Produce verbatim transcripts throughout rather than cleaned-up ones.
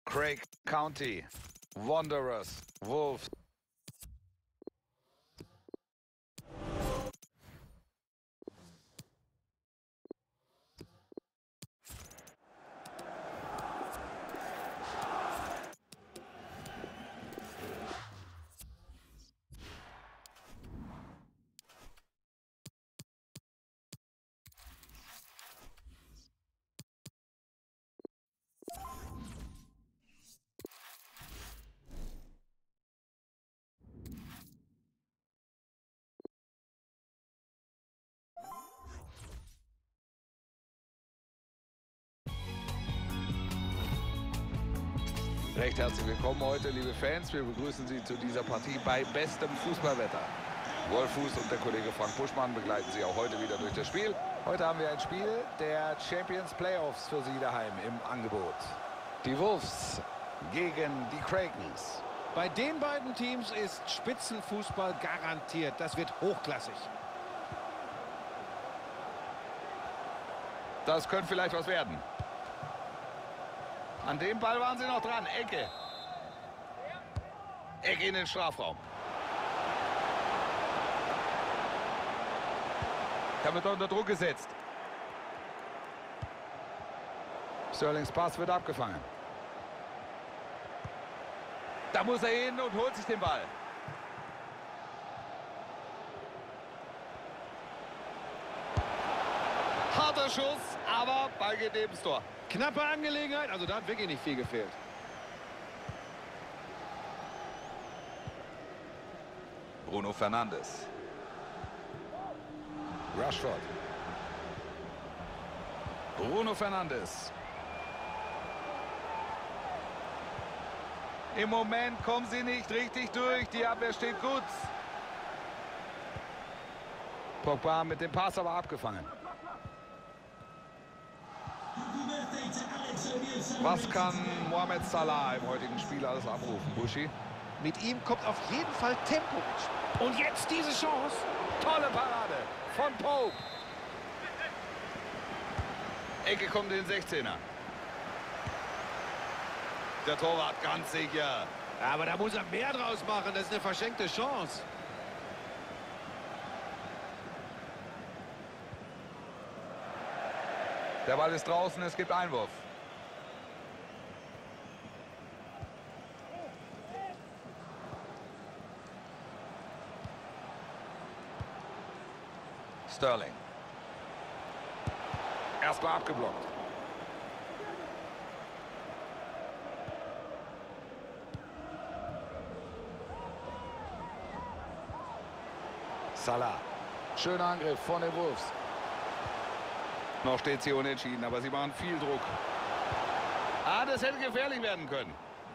Craig County, Wanderers, Wolves. Recht herzlich willkommen heute, liebe Fans. Wir begrüßen Sie zu dieser Partie bei bestem Fußballwetter. Wolf Fuß und der Kollege Frank Buschmann begleiten Sie auch heute wieder durch das Spiel. Heute haben wir ein Spiel der Champions Playoffs für Sie daheim im Angebot. Die Wolves gegen die Krakens. Bei den beiden Teams ist Spitzenfußball garantiert. Das wird hochklassig. Das könnte vielleicht was werden. An dem Ball waren sie noch dran. Ecke. Ecke in den Strafraum. Da wird er unter Druck gesetzt. Sterlings Pass wird abgefangen. Da muss er hin und holt sich den Ball. Harter Schuss, aber Ball geht neben das Tor. Knappe Angelegenheit, also da hat wirklich nicht viel gefehlt. Bruno Fernandes. Rashford. Bruno Fernandes. Im Moment kommen sie nicht richtig durch. Die Abwehr steht gut. Pogba mit dem Pass aber abgefangen. Was kann Mohamed Salah im heutigen Spiel alles abrufen, Buschi? Mit ihm kommt auf jeden Fall Tempo ins Spiel. Und jetzt diese Chance. Tolle Parade von Pope. Ecke kommt in den sechzehner. Der Torwart ganz sicher. Aber da muss er mehr draus machen. Das ist eine verschenkte Chance. Der Ball ist draußen, es gibt Einwurf. Sterling. Erstmal abgeblockt. Salah. Schöner Angriff von den Wolves. Noch steht sie unentschieden, aber sie machen viel Druck. Ah, das hätte gefährlich werden können.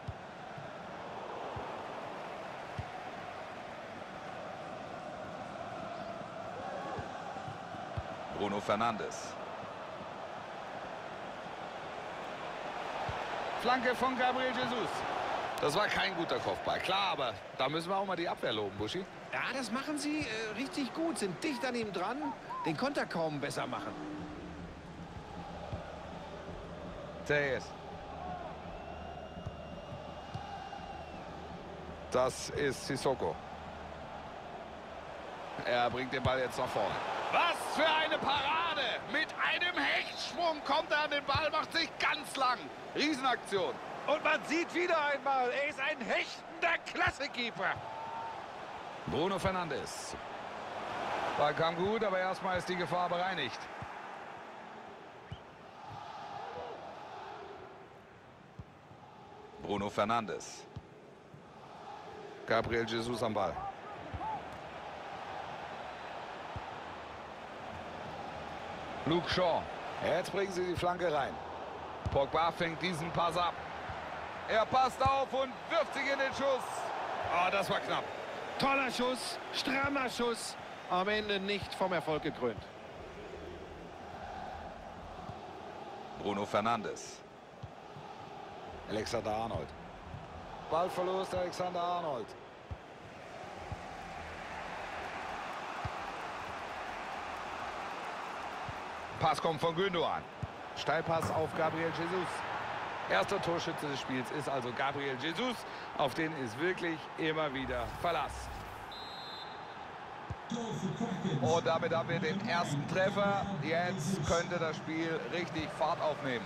Bruno Fernandes. Flanke von Gabriel Jesus. Das war kein guter Kopfball, klar, aber da müssen wir auch mal die Abwehr loben, Buschi. Ja, das machen sie äh, richtig gut, sind dicht an ihm dran, den Konter kaum besser machen. Zayes. Das ist Sissoko. Er bringt den Ball jetzt nach vorne. Was für eine Parade! Mit einem Hechtsprung kommt er an den Ball, macht sich ganz lang. Riesenaktion. Und man sieht wieder einmal, er ist ein hechtender Klassekeeper. Bruno Fernandes. Ball kam gut, aber erstmal ist die Gefahr bereinigt. Bruno Fernandes. Gabriel Jesus am Ball. Luke Shaw. Jetzt bringen sie die Flanke rein. Pogba fängt diesen Pass ab. Er passt auf und wirft sich in den Schuss. Oh, das war knapp. Toller Schuss, strammer Schuss. Am Ende nicht vom Erfolg gekrönt. Bruno Fernandes. Alexander Arnold. Ballverlust Alexander Arnold. Pass kommt von Gündoğan. Steilpass auf Gabriel Jesus. Erster Torschütze des Spiels ist also Gabriel Jesus. Auf den ist wirklich immer wieder Verlass. Und damit haben wir den ersten Treffer. Jetzt könnte das Spiel richtig Fahrt aufnehmen.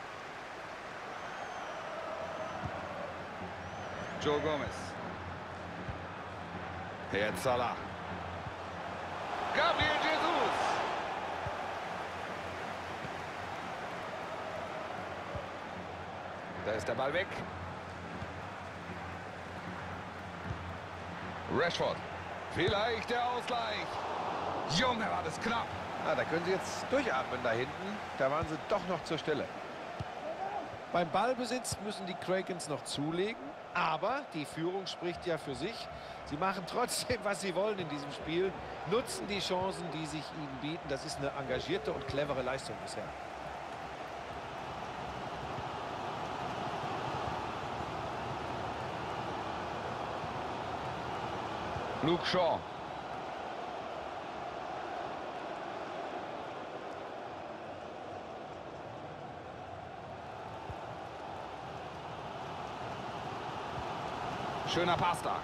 Joe Gomez. Jetzt Salah. Gabriel Jesus. Da ist der Ball weg. Rashford. Vielleicht der Ausgleich. Junge, war das knapp. Na, da können sie jetzt durchatmen da hinten. Da waren sie doch noch zur Stelle. Beim Ballbesitz müssen die Krakens noch zulegen. Aber die Führung spricht ja für sich. Sie machen trotzdem, was sie wollen in diesem Spiel. Nutzen die Chancen, die sich ihnen bieten. Das ist eine engagierte und clevere Leistung bisher. Luke Shaw. Schöner Pass da.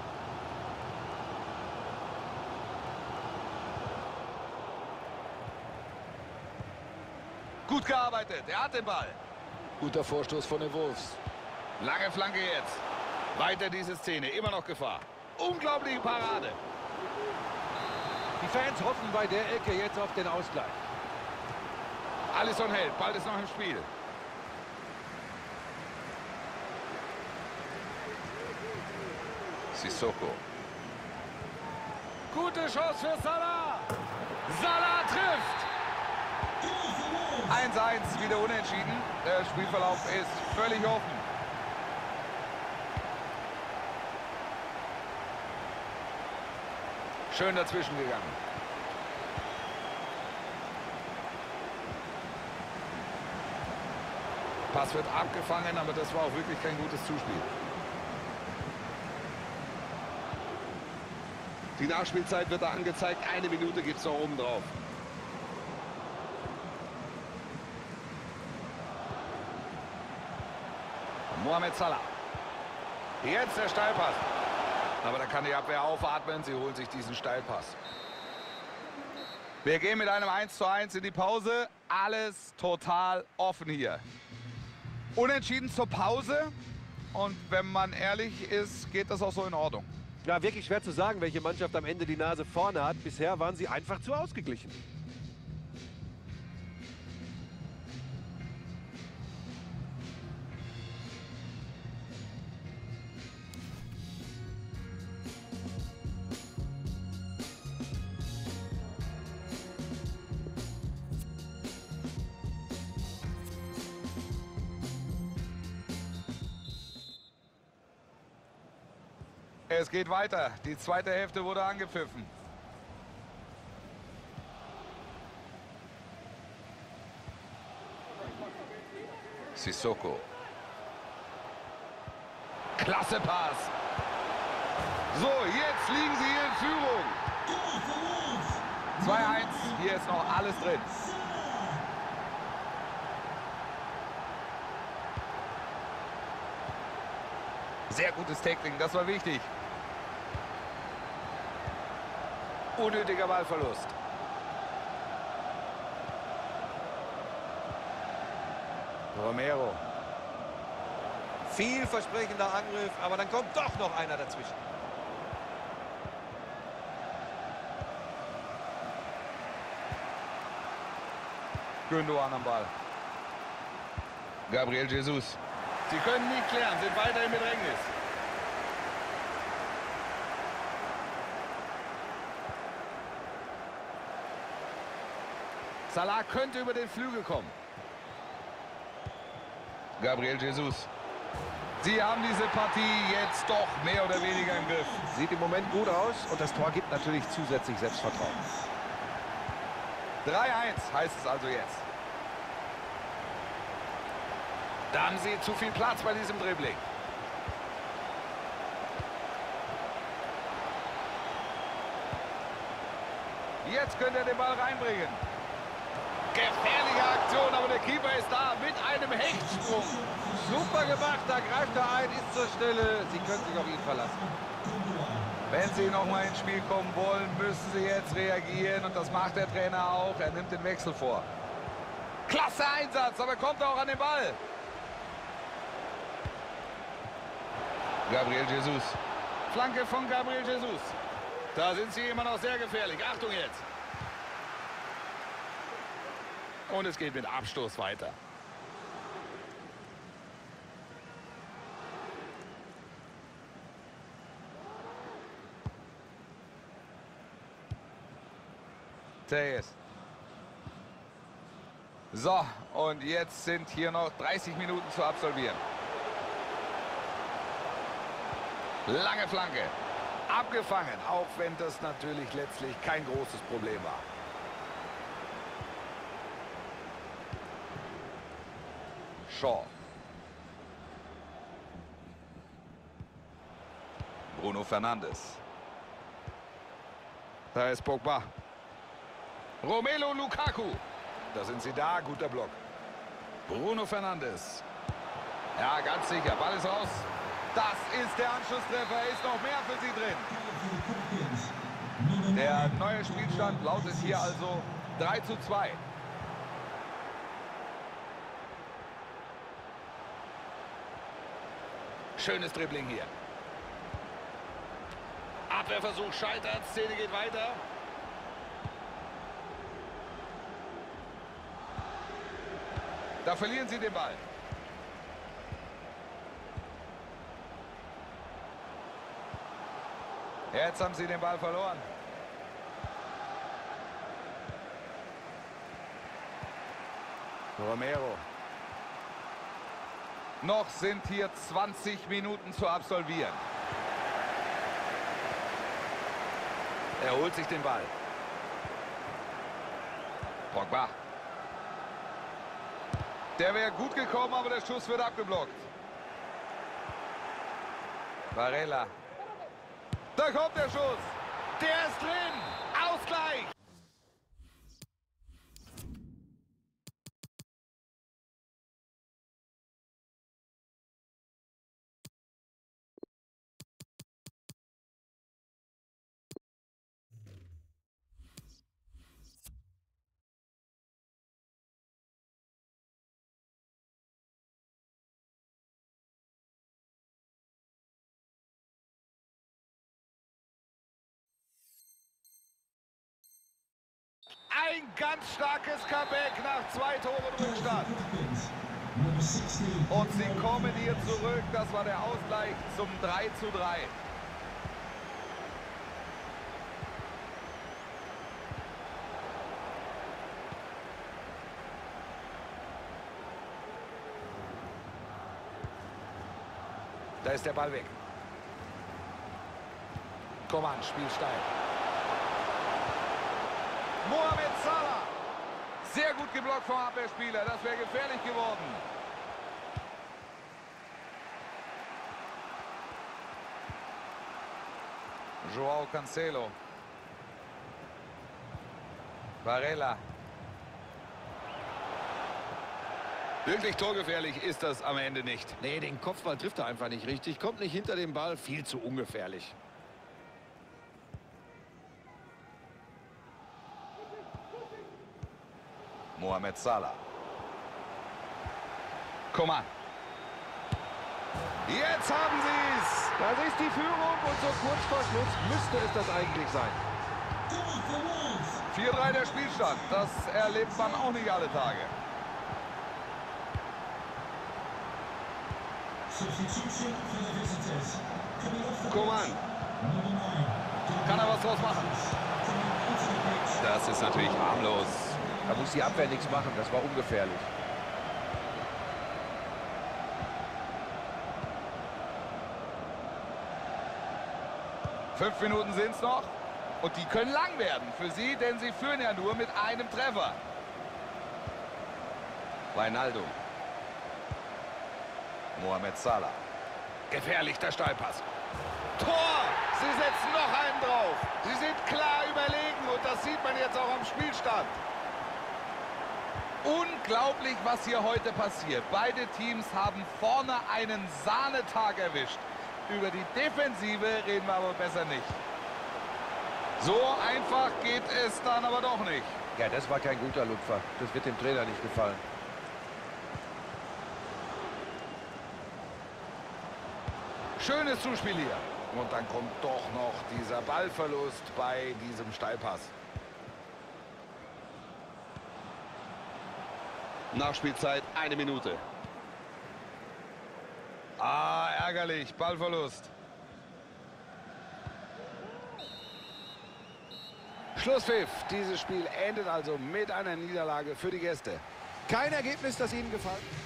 Gut gearbeitet. Er hat den Ball. Guter Vorstoß von den Wolves. Lange Flanke jetzt. Weiter diese Szene. Immer noch Gefahr. Unglaubliche Parade. Die Fans hoffen bei der Ecke jetzt auf den Ausgleich. Alisson hält. Ball ist noch im Spiel. Sissoko. Gute Chance für Salah. Salah trifft. eins eins, wieder unentschieden. Der Spielverlauf ist völlig offen. Schön dazwischen gegangen. Pass wird abgefangen, aber das war auch wirklich kein gutes Zuspiel. Die Nachspielzeit wird da angezeigt. Eine Minute gibt es noch oben drauf. Mohamed Salah. Jetzt der Steilpass. Aber da kann die Abwehr aufatmen. Sie holen sich diesen Steilpass. Wir gehen mit einem eins zu eins in die Pause. Alles total offen hier. Unentschieden zur Pause. Und wenn man ehrlich ist, geht das auch so in Ordnung. Ja, wirklich schwer zu sagen, welche Mannschaft am Ende die Nase vorne hat. Bisher waren sie einfach zu ausgeglichen. Es geht weiter. Die zweite Hälfte wurde angepfiffen. Sissoko. Klasse Pass. So, jetzt liegen sie hier in Führung. zwei eins. Hier ist noch alles drin. Sehr gutes Tackling, das war wichtig. Unnötiger Ballverlust. Romero. Vielversprechender Angriff, aber dann kommt doch noch einer dazwischen. Gündogan am Ball. Gabriel Jesus. Sie können nicht klären, sind weiter im Bedrängnis. Salah könnte über den Flügel kommen. Gabriel Jesus. Sie haben diese Partie jetzt doch mehr oder weniger im Griff. Sieht im Moment gut aus und das Tor gibt natürlich zusätzlich Selbstvertrauen. drei eins heißt es also jetzt. Da haben sie zu viel Platz bei diesem Dribbling. Jetzt könnte er den Ball reinbringen. Gefährliche Aktion, aber der Keeper ist da mit einem Hechtsprung. Super gemacht, da greift er ein, ist zur Stelle. Sie können sich auf ihn verlassen. Wenn Sie noch mal ins Spiel kommen wollen, müssen Sie jetzt reagieren. Und das macht der Trainer auch. Er nimmt den Wechsel vor. Klasse Einsatz, aber kommt auch an den Ball. Gabriel Jesus. Flanke von Gabriel Jesus. Da sind sie immer noch sehr gefährlich. Achtung jetzt. Und es geht mit Abstoß weiter. Tejes. So, und jetzt sind hier noch dreißig Minuten zu absolvieren. Lange Flanke. Abgefangen, auch wenn das natürlich letztlich kein großes Problem war. Shaw. Bruno Fernandes. Da ist Pogba. Romelu Lukaku. Da sind sie da, guter Block. Bruno Fernandes. Ja, ganz sicher, Ball ist raus. Das ist der Anschlusstreffer, ist noch mehr für sie drin. Der neue Spielstand lautet hier also drei zu zwei. Schönes Dribbling hier. Abwehrversuch scheitert, Szene geht weiter. Da verlieren sie den Ball. Jetzt haben sie den Ball verloren. Romero. Noch sind hier zwanzig Minuten zu absolvieren. Er holt sich den Ball. Pogba. Der wäre gut gekommen, aber der Schuss wird abgeblockt. Varela. Da kommt der Schuss. Der ist drin. Ausgleich. Ein ganz starkes Comeback nach zwei Toren Rückstand. Und sie kommen hier zurück. Das war der Ausgleich zum drei zu drei. Da ist der Ball weg. Coman, Spiel steil. Mohamed Salah. Sehr gut geblockt vom Abwehrspieler. Das wäre gefährlich geworden. Joao Cancelo. Varela. Wirklich torgefährlich ist das am Ende nicht. Nee, den Kopfball trifft er einfach nicht richtig. Kommt nicht hinter dem Ball. Viel zu ungefährlich. Mohamed Salah. Coman. Jetzt haben sie es. Das ist die Führung und so kurz vor Schluss müsste es das eigentlich sein. vier drei der Spielstand. Das erlebt man auch nicht alle Tage. Coman. Kann er was draus machen? Das ist natürlich harmlos. Da muss die Abwehr nichts machen. Das war ungefährlich. Fünf Minuten sind es noch. Und die können lang werden für sie, denn sie führen ja nur mit einem Treffer. Wijnaldum. Mohamed Salah. Gefährlich der Steilpass. Tor! Sie setzen noch einen drauf. Sie sind klar überlegen und das sieht man jetzt auch am Spielstand. Unglaublich, was hier heute passiert. Beide Teams haben vorne einen Sahnetag erwischt. Über die Defensive reden wir aber besser nicht. So einfach geht es dann aber doch nicht. Ja, das war kein guter Lupfer. Das wird dem Trainer nicht gefallen. Schönes Zuspiel hier. Und dann kommt doch noch dieser Ballverlust bei diesem Steilpass. Nachspielzeit eine Minute. Ah, ärgerlich. Ballverlust. Schlusspfiff. Dieses Spiel endet also mit einer Niederlage für die Gäste. Kein Ergebnis, das Ihnen gefallen.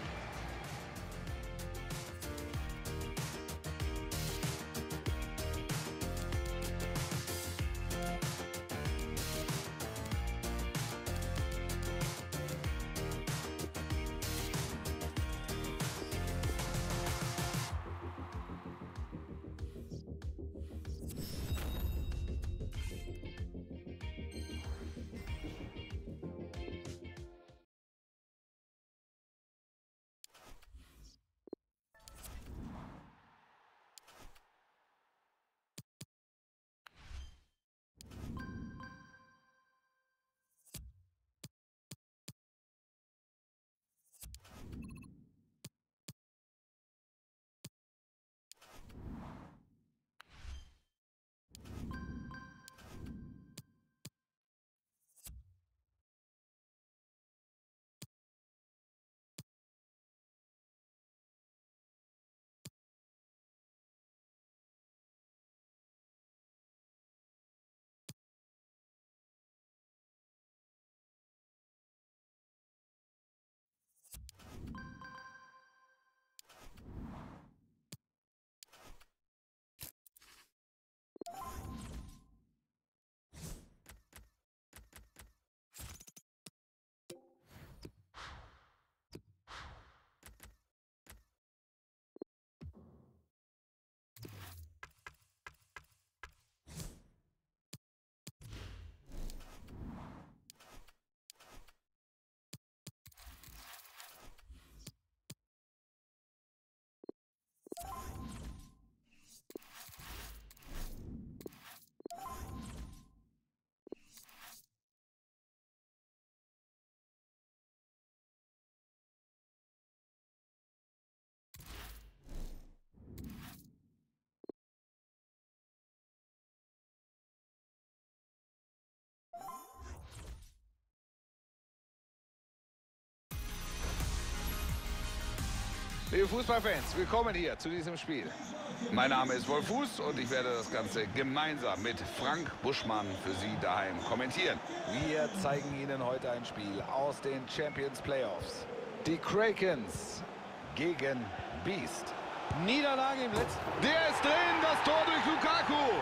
Liebe Fußballfans, willkommen hier zu diesem Spiel. Mein Name ist Wolf Fuß und ich werde das Ganze gemeinsam mit Frank Buschmann für Sie daheim kommentieren. Wir zeigen Ihnen heute ein Spiel aus den Champions Playoffs. Die Krakens gegen Beast. Niederlage im letzten... Der ist drin, das Tor durch Lukaku.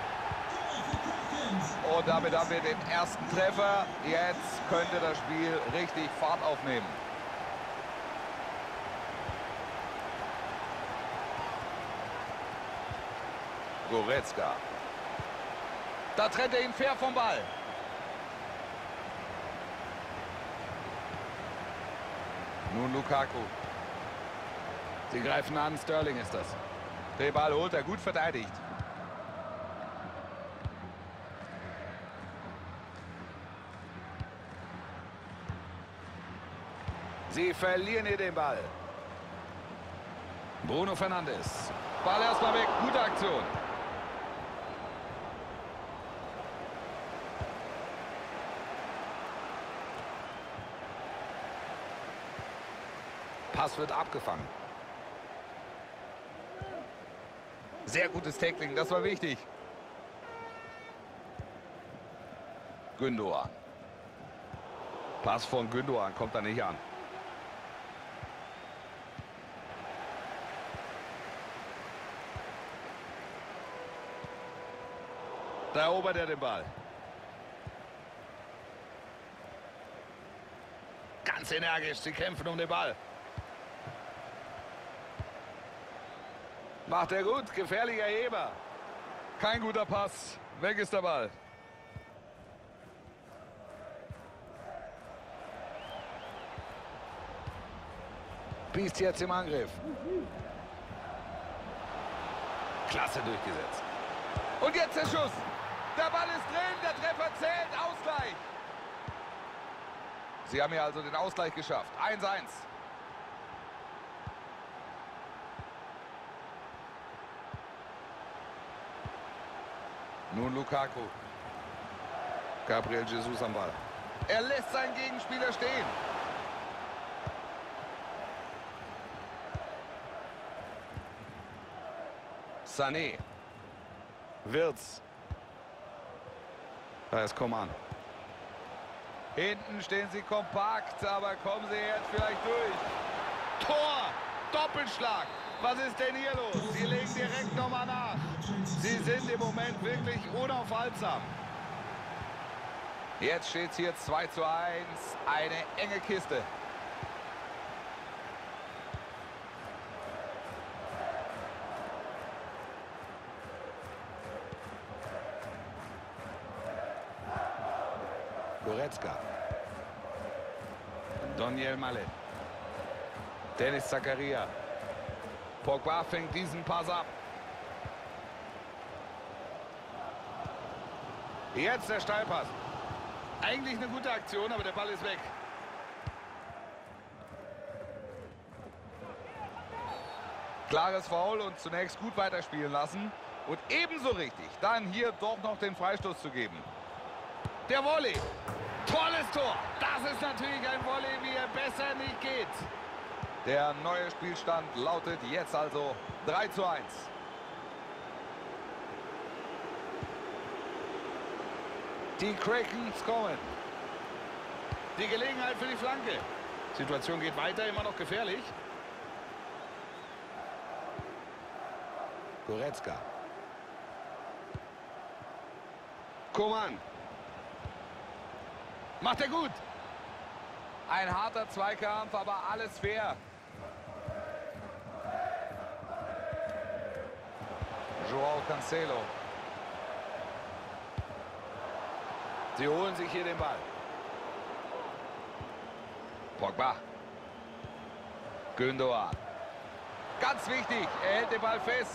Und damit haben wir den ersten Treffer. Jetzt könnte das Spiel richtig Fahrt aufnehmen. Goretzka. Da trennt er ihn fair vom Ball. Nun Lukaku. Sie greifen an, Sterling ist das. Den Ball holt er, gut verteidigt. Sie verlieren hier den Ball. Bruno Fernandes. Ball erstmal weg, gute Aktion. Pass wird abgefangen. Sehr gutes Tackling, das war wichtig. Gündoğan. Pass von Gündoğan kommt da nicht an. Da erobert er den Ball. Ganz energisch, sie kämpfen um den Ball. Macht er gut, gefährlicher Heber. Kein guter Pass, weg ist der Ball. Biest jetzt im Angriff. Klasse durchgesetzt. Und jetzt der Schuss. Der Ball ist drin, der Treffer zählt, Ausgleich. Sie haben hier also den Ausgleich geschafft. eins eins. Nun Lukaku. Gabriel Jesus am Ball. Er lässt seinen Gegenspieler stehen. Sané. Wirtz. Da ist Coman. Hinten stehen sie kompakt, aber kommen sie jetzt vielleicht durch. Tor! Doppelschlag! Was ist denn hier los? Sie legen direkt nochmal nach. Sie sind im Moment wirklich unaufhaltsam. Jetzt steht es hier zwei zu eins. Eine enge Kiste. Goretzka. Daniel Malle. Dennis Zakaria. Pogba fängt diesen Pass ab. Jetzt der Steilpass. Eigentlich eine gute Aktion, aber der Ball ist weg. Klares Foul und zunächst gut weiterspielen lassen. Und ebenso richtig, dann hier doch noch den Freistoß zu geben. Der Volley. Tolles Tor. Das ist natürlich ein Volley, wie er besser nicht geht. Der neue Spielstand lautet jetzt also drei zu eins. Die Krakens kommen. Die Gelegenheit für die Flanke. Situation geht weiter, immer noch gefährlich. Goretzka. Coman. Macht er gut. Ein harter Zweikampf, aber alles fair. Joao Cancelo. Sie holen sich hier den Ball. Pogba. Gündoğan. Ganz wichtig, er hält den Ball fest.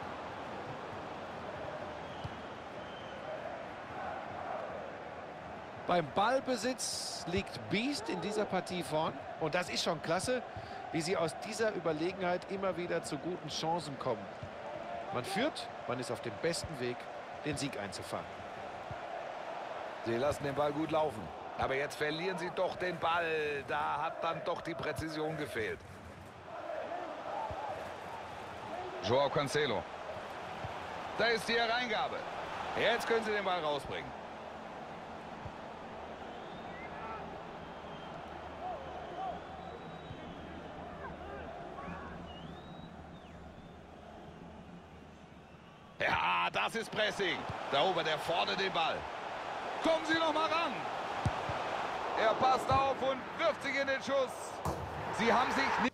Beim Ballbesitz liegt Biest in dieser Partie vorn. Und das ist schon klasse, wie sie aus dieser Überlegenheit immer wieder zu guten Chancen kommen. Man führt, man ist auf dem besten Weg, den Sieg einzufahren. Sie lassen den Ball gut laufen. Aber jetzt verlieren sie doch den Ball. Da hat dann doch die Präzision gefehlt. Joao Cancelo. Da ist die Hereingabe. Jetzt können sie den Ball rausbringen. Ja, das ist Pressing. Da oben, der fordert den Ball. Kommen Sie noch mal ran. Er passt auf und wirft sich in den Schuss. Sie haben sich nicht...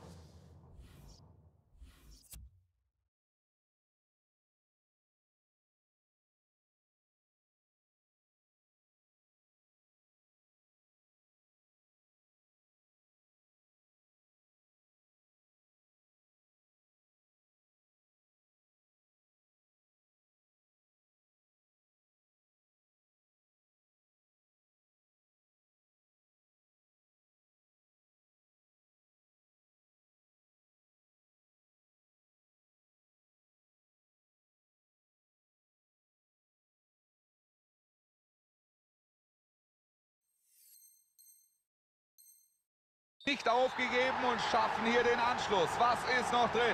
nicht aufgegeben und schaffen hier den Anschluss. Was ist noch drin?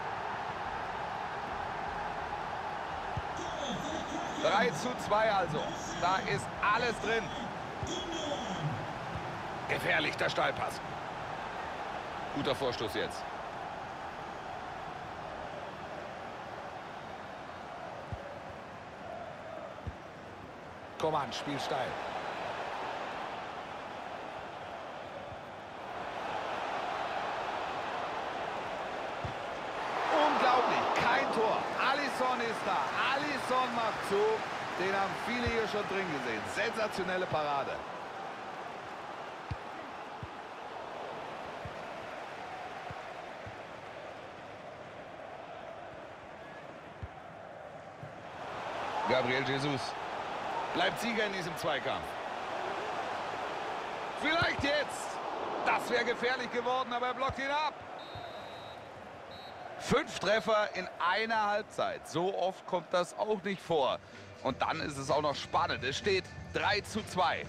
drei zu zwei also. Da ist alles drin. Gefährlich, der Steilpass. Guter Vorstoß jetzt. Coman, Spiel steil. Kein Tor. Alisson ist da. Alisson macht zu. Den haben viele hier schon drin gesehen. Sensationelle Parade. Gabriel Jesus bleibt Sieger in diesem Zweikampf. Vielleicht jetzt. Das wäre gefährlich geworden, aber er blockt ihn ab. Fünf Treffer in einer Halbzeit. So oft kommt das auch nicht vor. Und dann ist es auch noch spannend. Es steht drei zu zwei.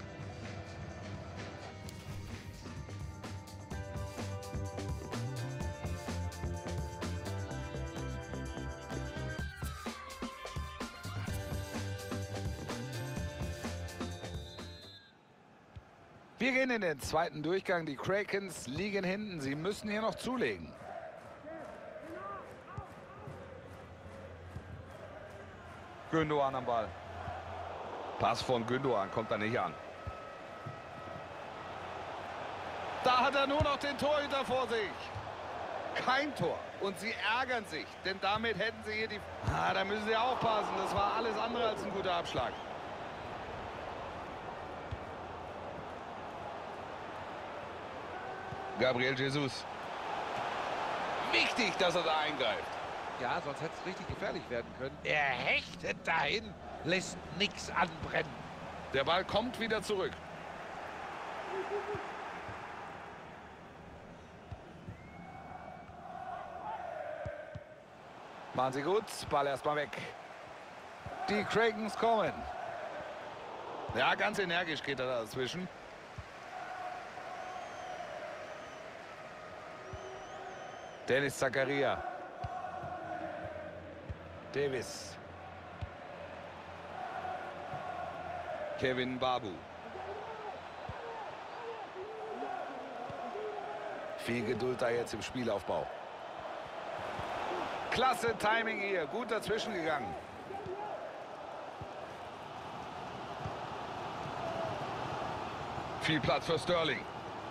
Wir gehen in den zweiten Durchgang. Die Krakens liegen hinten. Sie müssen hier noch zulegen. Gündoğan am Ball. Pass von Gündoğan kommt da nicht an. Da hat er nur noch den Torhüter vor sich. Kein Tor. Und sie ärgern sich, denn damit hätten sie hier die... Ah, da müssen sie aufpassen. Das war alles andere als ein guter Abschlag. Gabriel Jesus. Wichtig, dass er da eingreift. Ja, sonst hätte es richtig gefährlich werden können. Er hechtet dahin, lässt nichts anbrennen. Der Ball kommt wieder zurück. Machen sie gut. Ball erstmal weg. Die Krakens kommen. Ja, ganz energisch geht er da dazwischen. Dennis Zakaria. Davis. Kevin Babu. Viel Geduld da jetzt im Spielaufbau. Klasse Timing hier. Gut dazwischen gegangen. Viel Platz für Sterling.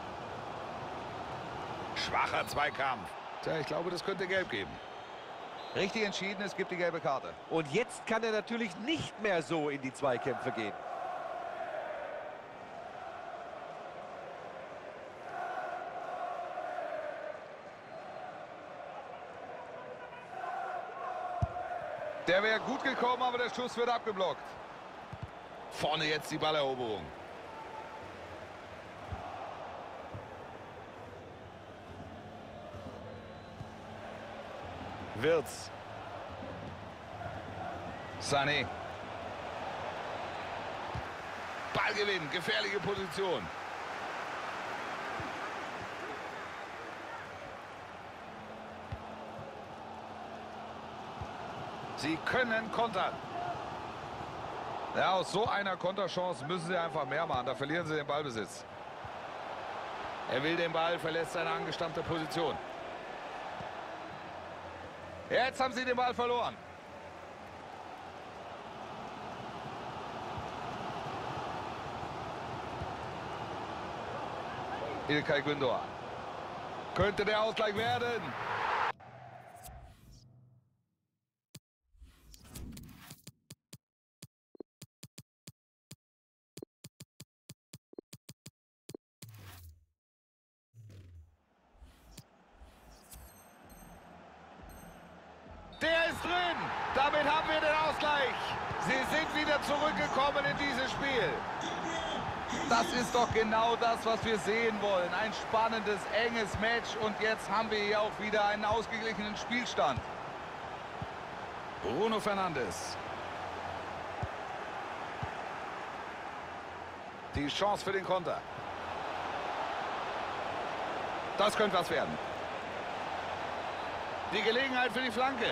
Schwacher Zweikampf. Tja, ich glaube, das könnte gelb geben. Richtig entschieden, es gibt die gelbe Karte. Und jetzt kann er natürlich nicht mehr so in die Zweikämpfe gehen. Der wäre gut gekommen, aber der Schuss wird abgeblockt. Vorne jetzt die Balleroberung. Wirtz. Sané. Ballgewinn, gefährliche Position. Sie können kontern. Ja, aus so einer Konterchance müssen sie einfach mehr machen. Da verlieren sie den Ballbesitz. Er will den Ball, verlässt seine angestammte Position. Jetzt haben sie den Ball verloren. İlkay Gündoğan. Könnte der Ausgleich werden. Der ist drin. Damit haben wir den Ausgleich. Sie sind wieder zurückgekommen in dieses Spiel. Das ist doch genau das, was wir sehen wollen. Ein spannendes, enges Match. Und jetzt haben wir hier auch wieder einen ausgeglichenen Spielstand. Bruno Fernandes. Die Chance für den Konter. Das könnte was werden. Die Gelegenheit für die Flanke.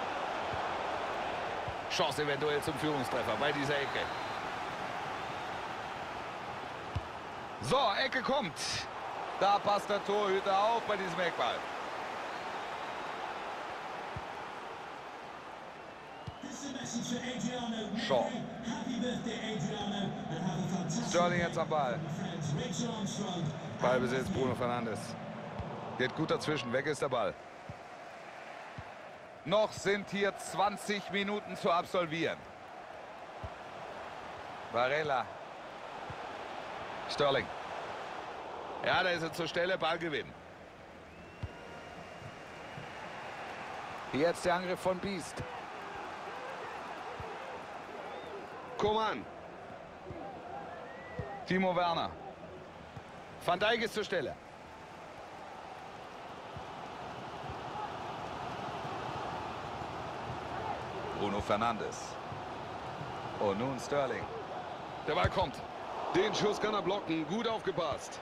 Chance eventuell zum Führungstreffer bei dieser Ecke. So, Ecke kommt. Da passt der Torhüter auf bei diesem Eckball. Shaw. Sterling jetzt am Ball. Ballbesitz Bruno Fernandes. Geht gut dazwischen. Weg ist der Ball. Noch sind hier zwanzig Minuten zu absolvieren. Varela. Sterling. Ja, da ist er zur Stelle. Ballgewinn. Jetzt der Angriff von Beast. Coman. Timo Werner. Van Dijk ist zur Stelle. Bruno Fernandes. Und nun Sterling. Der Ball kommt. Den Schuss kann er blocken. Gut aufgepasst.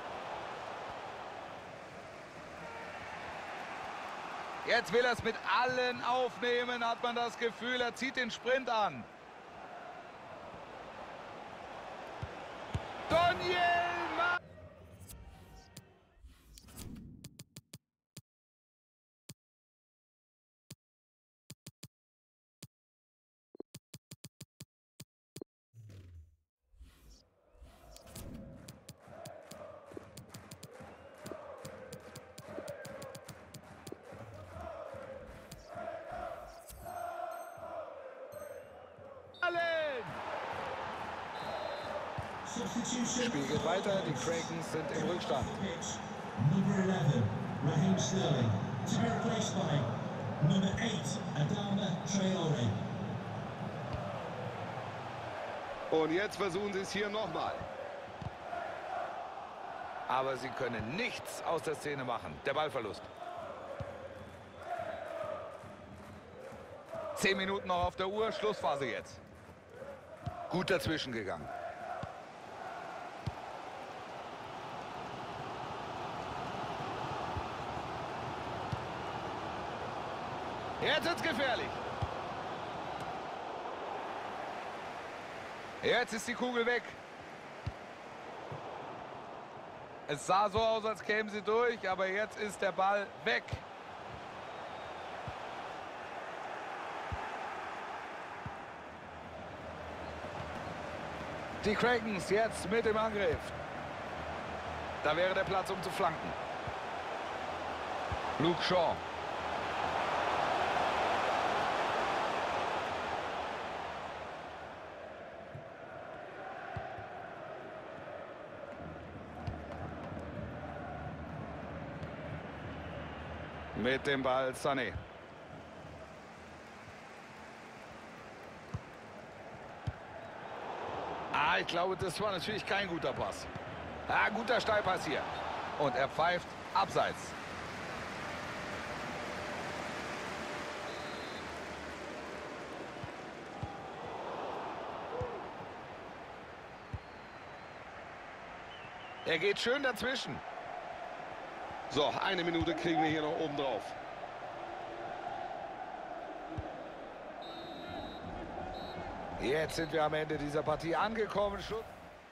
Jetzt will er es mit allen aufnehmen, hat man das Gefühl. Er zieht den Sprint an. Daniel Ma Spiel geht weiter, die Krakens sind im Rückstand. Number eleven, Raheem Sterling, to be replaced by number eight, Adama Traore. Und jetzt versuchen sie es hier nochmal. Aber sie können nichts aus der Szene machen. Der Ballverlust. Zehn Minuten noch auf der Uhr, Schlussphase jetzt. Gut dazwischen gegangen. Jetzt ist es gefährlich. Jetzt ist die Kugel weg. Es sah so aus, als kämen sie durch, aber jetzt ist der Ball weg. Die Krakens jetzt mit dem Angriff. Da wäre der Platz, um zu flanken. Luke Shaw. Mit dem Ball Sané. Ah, ich glaube, das war natürlich kein guter Pass. Ah, guter Steilpass hier. Und er pfeift abseits. Er geht schön dazwischen. So, eine Minute kriegen wir hier noch oben drauf. Jetzt sind wir am Ende dieser Partie angekommen. Schluss.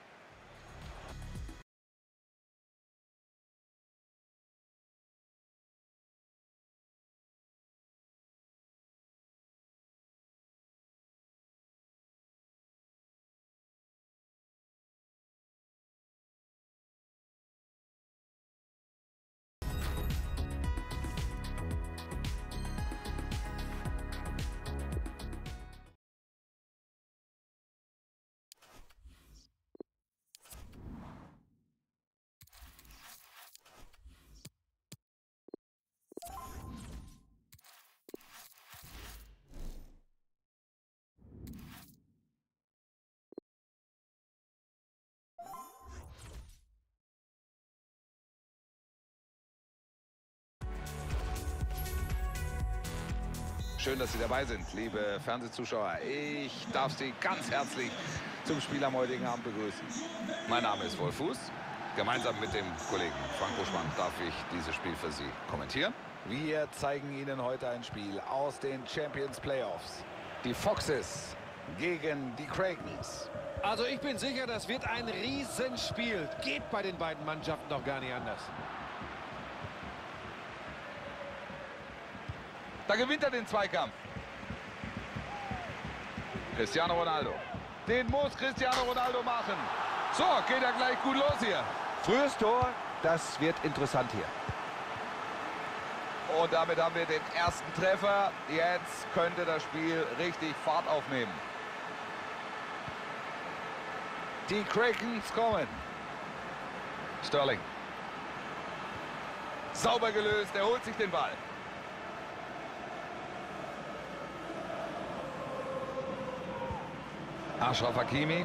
Schön, dass Sie dabei sind, liebe Fernsehzuschauer. Ich darf Sie ganz herzlich zum Spiel am heutigen Abend begrüßen. Mein Name ist Wolf Fuß. Gemeinsam mit dem Kollegen Frank Buschmann darf ich dieses Spiel für Sie kommentieren. Wir zeigen Ihnen heute ein Spiel aus den Champions Playoffs. Die Foxes gegen die Krakens. Also ich bin sicher, das wird ein Riesenspiel. Geht bei den beiden Mannschaften doch gar nicht anders. Da gewinnt er den Zweikampf. Cristiano Ronaldo. Den muss Cristiano Ronaldo machen. So, geht er gleich gut los hier. Frühes Tor, das wird interessant hier. Und damit haben wir den ersten Treffer. Jetzt könnte das Spiel richtig Fahrt aufnehmen. Die Krakens kommen. Sterling. Sauber gelöst, er holt sich den Ball. Achraf Hakimi.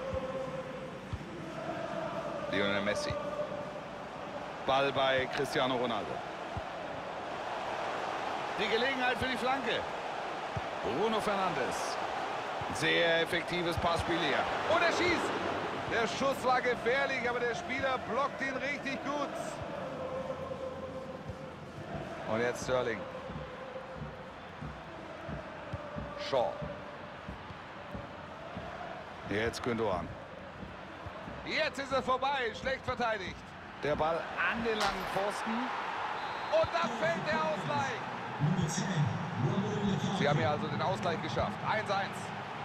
Lionel Messi. Ball bei Cristiano Ronaldo. Die Gelegenheit für die Flanke. Bruno Fernandes. Sehr effektives Passspiel hier. Und er schießt. Der Schuss war gefährlich, aber der Spieler blockt ihn richtig gut. Und jetzt Sterling. Shaw. Jetzt Gündoğan. Jetzt ist es vorbei. Schlecht verteidigt. Der Ball an den langen Pfosten. Und da fällt der Ausgleich. Number ten, Romelu Lukaku. Sie haben hier also den Ausgleich geschafft. eins eins.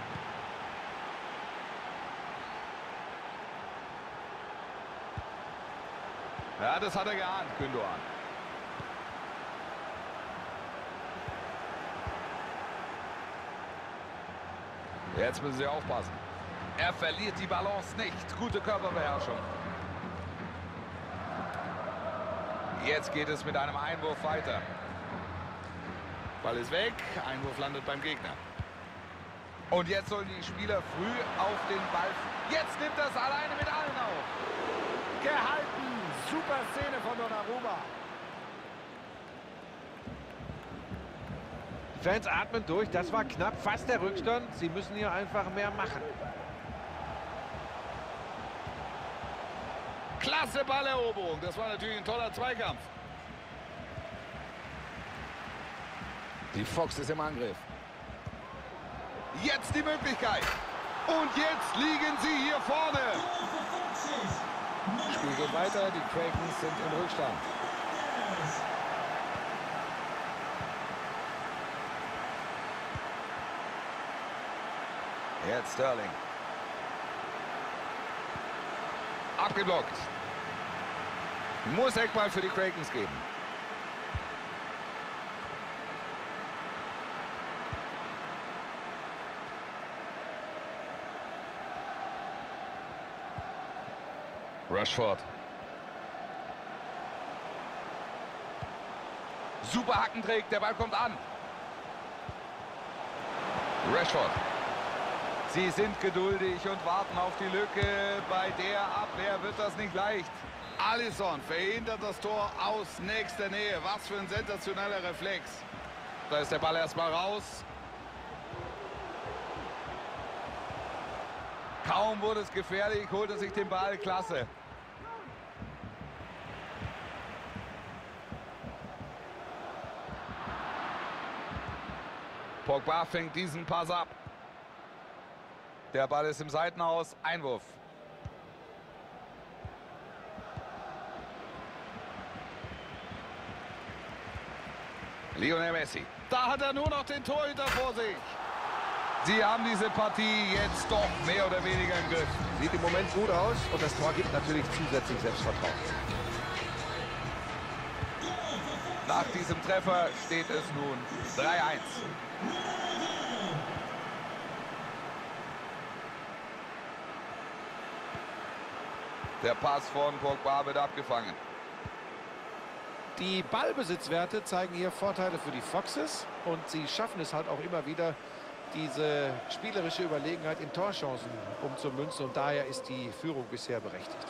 Ja, das hat er geahnt, Gündoğan. Jetzt müssen sie aufpassen. Er verliert die Balance nicht. Gute Körperbeherrschung. Jetzt geht es mit einem Einwurf weiter. Ball ist weg. Einwurf landet beim Gegner. Und jetzt sollen die Spieler früh auf den Ball. Jetzt nimmt das alleine mit allen auf. Gehalten. Super Szene von Donnarumma. Die Fans atmen durch. Das war knapp. Fast der Rückstand. Sie müssen hier einfach mehr machen. Klasse Balleroberung. Das war natürlich ein toller Zweikampf. Die Fox ist im Angriff. Jetzt die Möglichkeit. Und jetzt liegen sie hier vorne. Das Spiel geht weiter. Die Dragons sind im Rückstand. Jetzt Sterling. Abgeblockt. Muss Eckball für die Dragons geben. Rashford. Super Hackentrick, der Ball kommt an. Rashford. Sie sind geduldig und warten auf die Lücke. Bei der Abwehr wird das nicht leicht. Alisson verhindert das Tor aus nächster Nähe. Was für ein sensationeller Reflex. Da ist der Ball erstmal raus. Kaum wurde es gefährlich, holt er sich den Ball. Klasse. Pogba fängt diesen Pass ab. Der Ball ist im Seitenhaus. Einwurf. Lionel Messi. Da hat er nur noch den Torhüter vor sich. Sie haben diese Partie jetzt doch mehr oder weniger im Griff. Sieht im Moment gut aus und das Tor gibt natürlich zusätzlich Selbstvertrauen. Nach diesem Treffer steht es nun drei eins. Der Pass von Pogba wird abgefangen. Die Ballbesitzwerte zeigen hier Vorteile für die Foxes und sie schaffen es halt auch immer wieder, diese spielerische Überlegenheit in Torchancen umzumünzen und daher ist die Führung bisher berechtigt.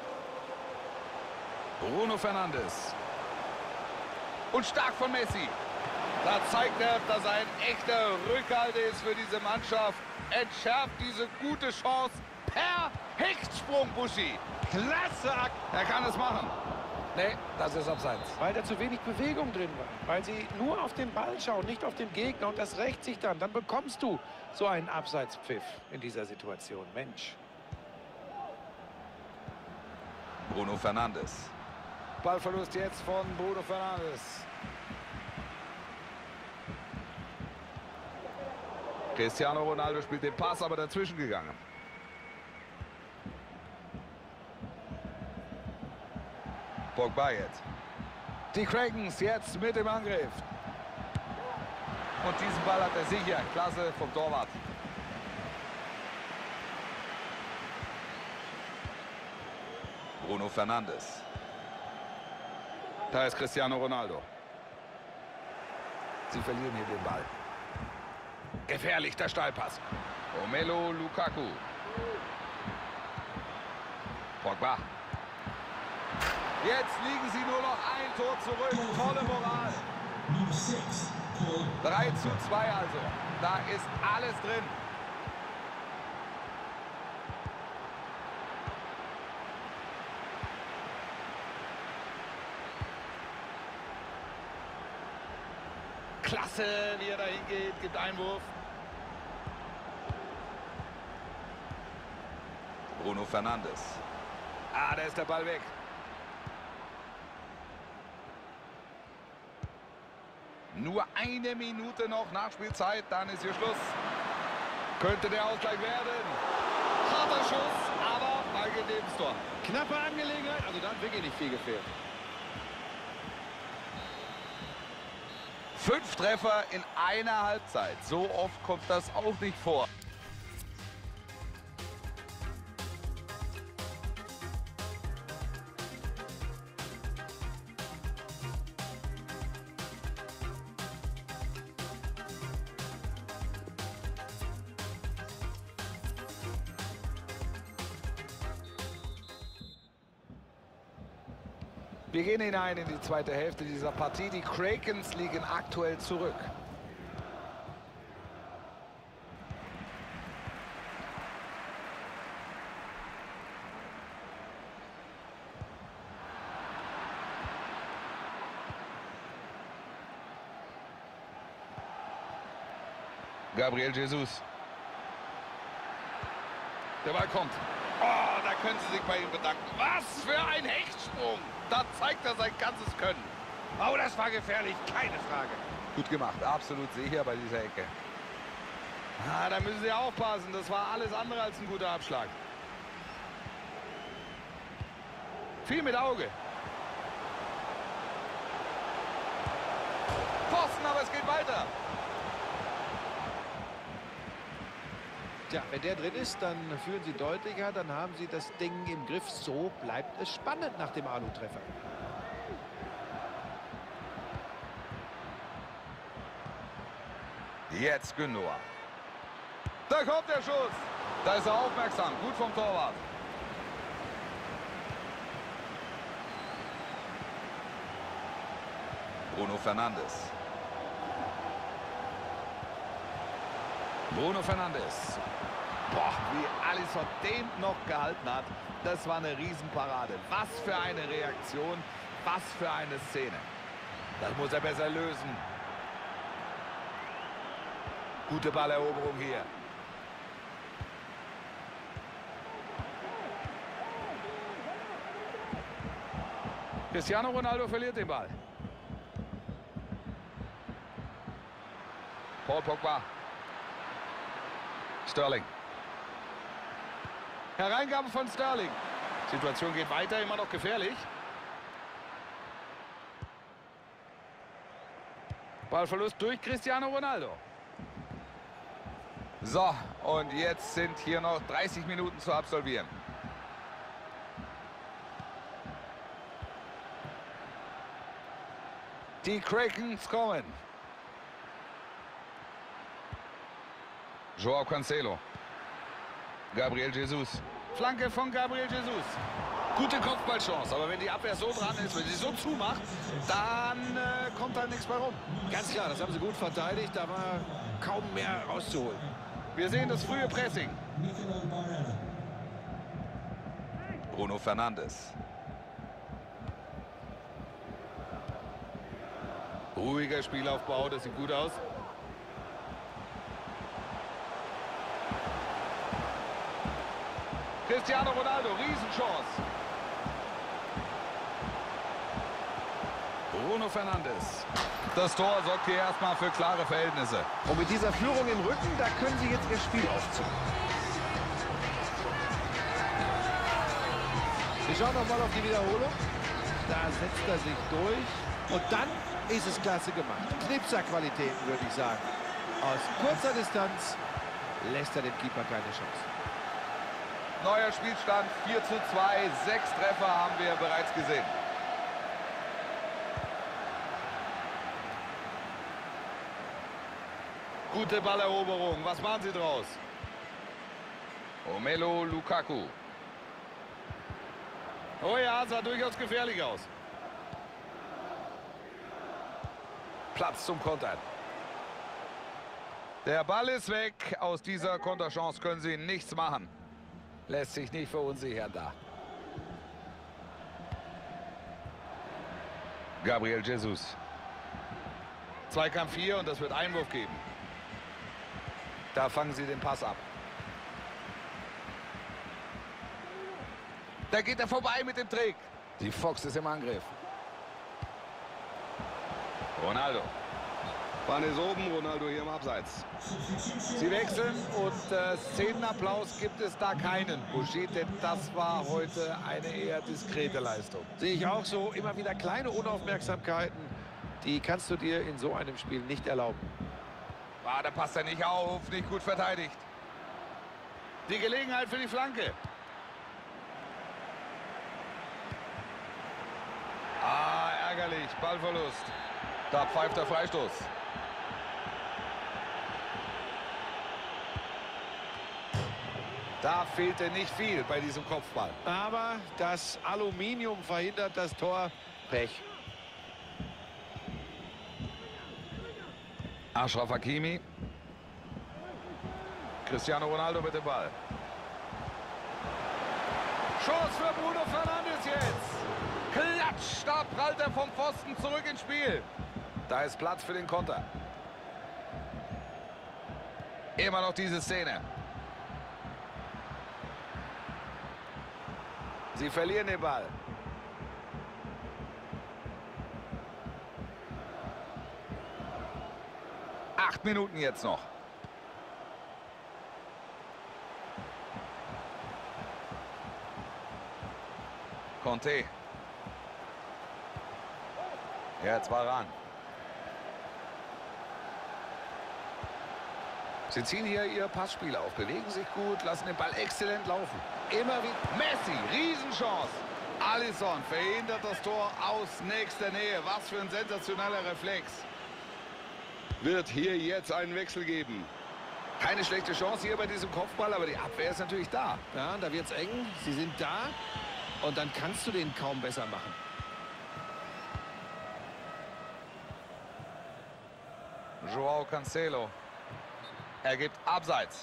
Bruno Fernandes. Und stark von Messi. Da zeigt er, dass er ein echter Rückhalt ist für diese Mannschaft. Entschärft diese gute Chance per Hechtsprung, Buschi. Klasse Akt! Er kann es machen. Nee, das ist abseits. Weil da zu wenig Bewegung drin war. Weil sie nur auf den Ball schauen, nicht auf den Gegner. Und das rächt sich dann. Dann bekommst du so einen Abseitspfiff in dieser Situation. Mensch. Bruno Fernandes. Ballverlust jetzt von Bruno Fernandes. Cristiano Ronaldo spielt den Pass, aber dazwischen gegangen. Pogba jetzt. Die Dragons jetzt mit im Angriff. Und diesen Ball hat er sicher. Klasse vom Torwart. Bruno Fernandes. Da ist Cristiano Ronaldo. Sie verlieren hier den Ball. Gefährlich der Steilpass. Romelu Lukaku. Pogba. Jetzt liegen sie nur noch ein Tor zurück. Tolle Moral. Number six, Paul. drei zu zwei also. Da ist alles drin. Klasse, wie er da hingeht. Gibt Einwurf. Bruno Fernandes. Ah, da ist der Ball weg. Nur eine Minute noch Nachspielzeit, dann ist hier Schluss. Könnte der Ausgleich werden. Harter Schuss, aber Ball geht ins Tor. Knappe Angelegenheit, also da hat wirklich nicht viel gefehlt. Fünf Treffer in einer Halbzeit. So oft kommt das auch nicht vor. Wir gehen hinein in die zweite Hälfte dieser Partie. Die Krakens liegen aktuell zurück. Gabriel Jesus. Der Ball kommt. Oh, da können Sie sich bei ihm bedanken. Was für ein Hechtsprung. Da zeigt er sein ganzes Können. Oh, das war gefährlich, keine Frage. Gut gemacht, absolut sicher bei dieser Ecke. Ah, da müssen Sie aufpassen. Das war alles andere als ein guter Abschlag. Viel mit Auge. Pfosten, aber es geht weiter. Tja, wenn der drin ist, dann führen sie deutlicher, dann haben sie das Ding im Griff. So bleibt es spannend nach dem Alu-Treffer. Jetzt Gündoğan. Da kommt der Schuss. Da ist er aufmerksam. Gut vom Torwart. Bruno Fernandes. Bruno Fernandes. Boah, wie Alisson den noch gehalten hat. Das war eine Riesenparade. Was für eine Reaktion. Was für eine Szene. Das muss er besser lösen. Gute Balleroberung hier. Cristiano Ronaldo verliert den Ball. Paul Pogba. Sterling. Hereingabe von Sterling. Situation geht weiter, immer noch gefährlich. Ballverlust durch Cristiano Ronaldo. So, und jetzt sind hier noch dreißig Minuten zu absolvieren. Die Krakens kommen. Joao Cancelo. Gabriel Jesus. Flanke von Gabriel Jesus. Gute Kopfballchance, aber wenn die Abwehr so dran ist, wenn sie so zumacht, dann äh, kommt da nichts mehr rum. Ganz klar, das haben sie gut verteidigt, da war kaum mehr rauszuholen. Wir sehen das frühe Pressing. Nicolo Barella. Bruno Fernandes. Ruhiger Spielaufbau, das sieht gut aus. Cristiano Ronaldo, Riesenchance. Bruno Fernandes. Das Tor sorgt hier erstmal für klare Verhältnisse. Und mit dieser Führung im Rücken, da können sie jetzt ihr Spiel aufziehen. Wir schauen noch mal auf die Wiederholung. Da setzt er sich durch. Und dann ist es klasse gemacht. Knipserqualitäten, würde ich sagen. Aus kurzer Distanz lässt er dem Keeper keine Chance. Neuer Spielstand, vier zu zwei. Sechs Treffer haben wir bereits gesehen. Gute Balleroberung. Was machen sie draus? Romelu Lukaku. Oh ja, sah durchaus gefährlich aus. Platz zum Kontern. Der Ball ist weg. Aus dieser Konterchance können sie nichts machen. Lässt sich nicht verunsichern da. Gabriel Jesus. Zweikampf hier und das wird Einwurf geben. Da fangen sie den Pass ab. Da geht er vorbei mit dem Trick. Die Fox ist im Angriff. Ronaldo. Bahn ist oben, Ronaldo hier im Abseits. Sie wechseln und äh, Szenenapplaus gibt es da keinen, Buschit, denn das war heute eine eher diskrete Leistung. Sehe ich auch so. Immer wieder kleine Unaufmerksamkeiten. Die kannst du dir in so einem Spiel nicht erlauben. Ah, da passt er nicht auf, nicht gut verteidigt. Die Gelegenheit für die Flanke. Ah, ärgerlich, Ballverlust. Da pfeift der Freistoß. Da fehlte nicht viel bei diesem Kopfball. Aber das Aluminium verhindert das Tor. Pech. Achraf Hakimi. Cristiano Ronaldo mit dem Ball. Chance für Bruno Fernandes jetzt. Klatsch, da prallt er vom Pfosten zurück ins Spiel. Da ist Platz für den Konter. Immer noch diese Szene. Sie verlieren den Ball. Acht Minuten jetzt noch. Conte. Jetzt war ran. Sie ziehen hier ihr Passspiel auf, bewegen sich gut, lassen den Ball exzellent laufen. Immer wie Messi, Riesenchance. Alisson verhindert das Tor aus nächster Nähe. Was für ein sensationeller Reflex. Wird hier jetzt einen Wechsel geben. Keine schlechte Chance hier bei diesem Kopfball, aber die Abwehr ist natürlich da. Ja, da wird's eng. Sie sind da. Und dann kannst du den kaum besser machen. Joao Cancelo. Er gibt Abseits.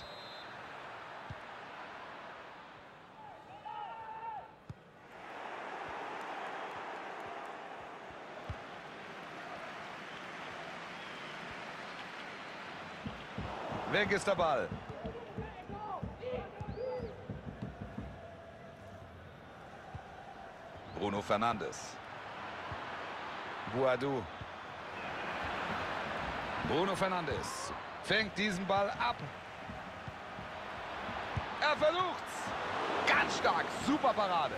Weg ist der Ball. Bruno Fernandes. Boadu. Bruno Fernandes fängt diesen Ball ab. Er versucht's. Ganz stark. Super Parade.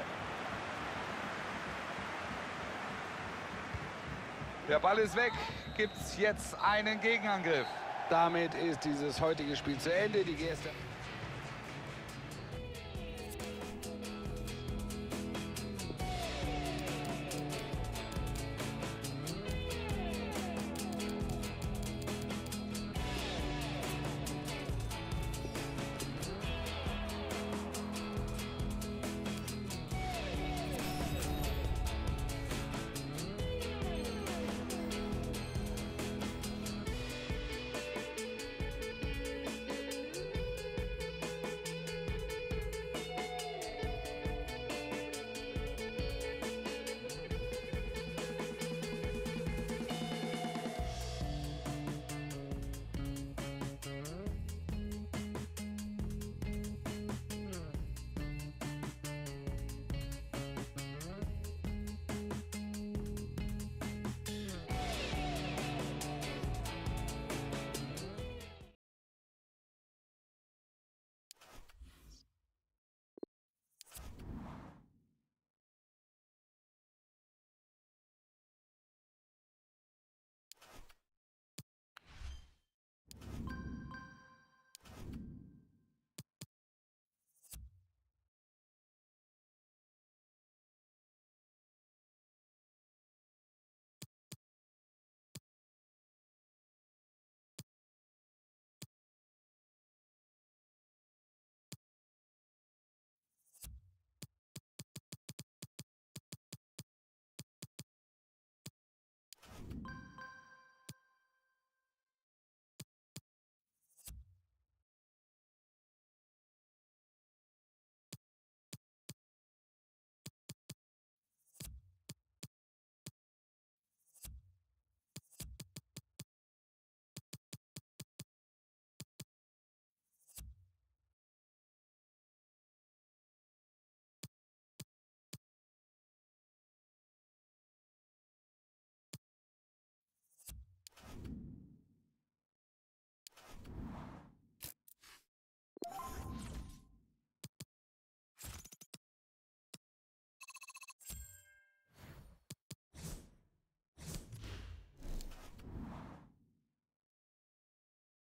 Der Ball ist weg. Gibt's jetzt einen Gegenangriff. Damit ist dieses heutige Spiel zu Ende. Die Geste.